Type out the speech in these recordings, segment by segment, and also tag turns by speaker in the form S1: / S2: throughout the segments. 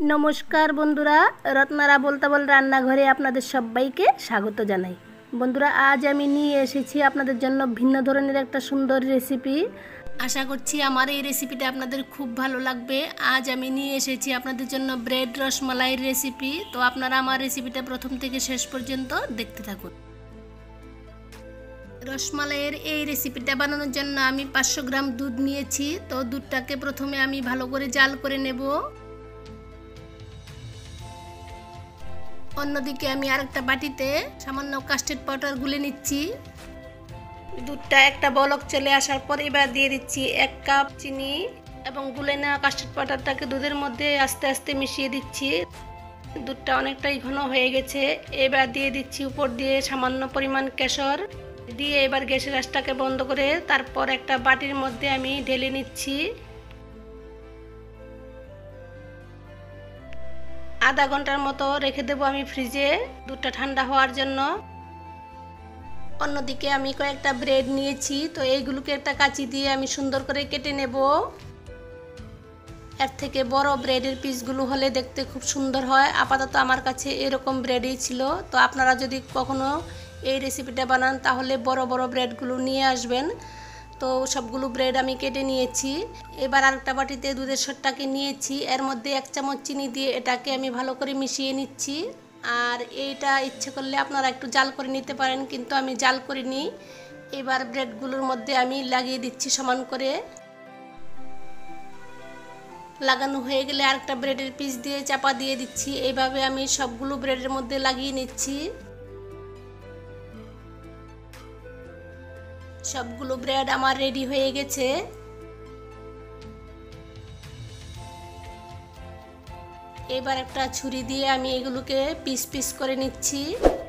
S1: নমস্কার বন্ধুরা, রত্নারা বলতাবল রান্নাঘরে আপনাদের সবাইকে স্বাগত জানাই। বন্ধুরা, আজ আমি নিয়ে এসেছি আপনাদের জন্য ভিন্ন ধরনের একটা সুন্দর রেসিপি। আশা করছি আমার এই রেসিপিটা আপনাদের খুব ভালো লাগবে। আজ আমি নিয়ে এসেছি আপনাদের জন্য ব্রেড রসমালাইয়ের রেসিপি। তো আপনারা আমার রেসিপিটা প্রথম থেকে শেষ পর্যন্ত দেখতে থাকুন। রসমালাইয়ের এই রেসিপিটা বানানোর জন্য আমি 500 গ্রাম দুধ নিয়েছি। তো দুধটাকে প্রথমে আমি ভালো করে জাল করে নেব। অন্যদিকে আমি আরেকটা বাটিতে সামান্য কাস্টার্ড পাউডার গুলে নিচ্ছি। দুধটা একটা বলক চলে আসার পর এবার দিয়ে দিচ্ছি 1 কাপ চিনি এবং গুলে নেওয়া কাস্টার্ড পাউডারটাকে দুধের মধ্যে আস্তে আস্তে মিশিয়ে দিচ্ছি। দুধটা অনেকটাই ঘন হয়ে গেছে। এবার দিয়ে দিচ্ছি উপর দিয়ে সামান্য পরিমাণ কেশর দিয়ে এবার গ্যাসের আঁচটাকে বন্ধ করে তারপর একটা বাটির মধ্যে আমি ঢেলে নিচ্ছি। আধা ঘন্টার মতো রেখে দেবো আমি ফ্রিজে দুধটা ঠান্ডা হওয়ার জন্য। অন্যদিকে আমি কয়েকটা ব্রেড নিয়েছি। তো এইগুলোকে একটা কাঁচি দিয়ে আমি সুন্দর করে কেটে নেব। এর থেকে বড় ব্রেডের পিসগুলো হলে দেখতে খুব সুন্দর হয়। আপাতত আমার কাছে এরকম ব্রেডই ছিল। তো আপনারা যদি কখনো এই রেসিপিটা বানান তাহলে বড় বড় ব্রেডগুলো নিয়ে আসবেন। তো সবগুলো ব্রেড আমি কেটে নিয়েছি। এবার আরেকটা বাটিতে দুধের সরটাকে নিয়েছি। এর মধ্যে 1 চামচ চিনি দিয়ে এটাকে আমি ভালো করে মিশিয়ে নিচ্ছি। আর এইটা ইচ্ছে করলে আপনারা একটু জাল করে নিতে পারেন, কিন্তু আমি জাল করিনি। এবার ব্রেডগুলোর মধ্যে আমি লাগিয়ে দিচ্ছি সমান করে। লাগানো হয়ে গেলে আরেকটা ব্রেডের পিস দিয়ে চাপা দিয়ে দিচ্ছি। এইভাবে আমি সবগুলো ব্রেডের মধ্যে লাগিয়ে নিচ্ছি। সবগুলো ব্রেড আমার রেডি হয়ে গেছে। এবার একটা ছুরি দিয়ে আমি এগুলোকে পিস পিস করে নিচ্ছি।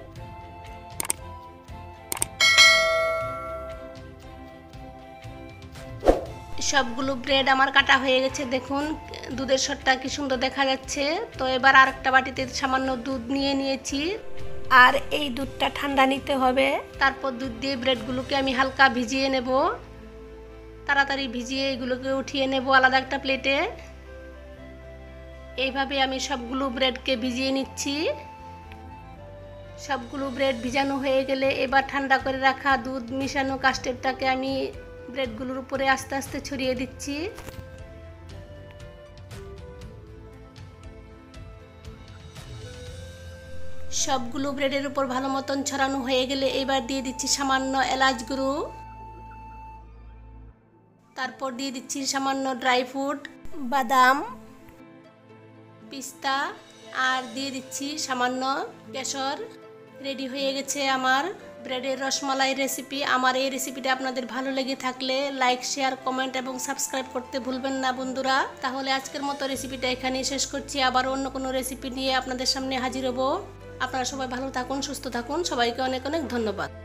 S1: সবগুলো ব্রেড আমার কাটা হয়ে গেছে। দেখুন দুধের সরটা কি সুন্দর দেখা যাচ্ছে। তো এবার আরেকটা বাটিতে সামান্য দুধ নিয়ে নিয়েছি। আর এই দুধটা ঠান্ডা নিতে হবে। তারপর দুধ দিয়ে ব্রেডগুলোকে আমি হালকা ভিজিয়ে নেব। তাড়াতাড়ি ভিজিয়ে এগুলোকে উঠিয়ে নেব আলাদা একটা প্লেটে। এইভাবে আমি সবগুলো ব্রেডকে ভিজিয়ে নিচ্ছি। সবগুলো ব্রেড ভিজানো হয়ে গেলে এবার ঠান্ডা করে রাখা দুধ মিশানো কাস্টার্ডটাকে আমি ব্রেডগুলোর উপরে আস্তে আস্তে ছড়িয়ে দিচ্ছি। সবগুলো ব্রেডের উপর ভালো মতন ছড়ানো হয়ে গেলে এবার দিয়ে দিচ্ছি সামান্য এলাচ গুঁড়ো। তারপর দিয়ে দিচ্ছি সামান্য ড্রাই ফ্রুট, বাদাম, পিস্তা আর দিয়ে দিচ্ছি সামান্য কেশর। রেডি হয়ে গেছে আমার ব্রেডের রসমালাই রেসিপি। আমার এই রেসিপিটা আপনাদের ভালো লেগে থাকলে লাইক, শেয়ার, কমেন্ট এবং সাবস্ক্রাইব করতে ভুলবেন না বন্ধুরা। তাহলে আজকের মতো রেসিপিটা এখানেই শেষ করছি। আবার অন্য কোনো রেসিপি নিয়ে আপনাদের সামনে হাজির হব। আপনারা সবাই ভালো থাকুন, সুস্থ থাকুন। সবাইকে অনেক অনেক ধন্যবাদ।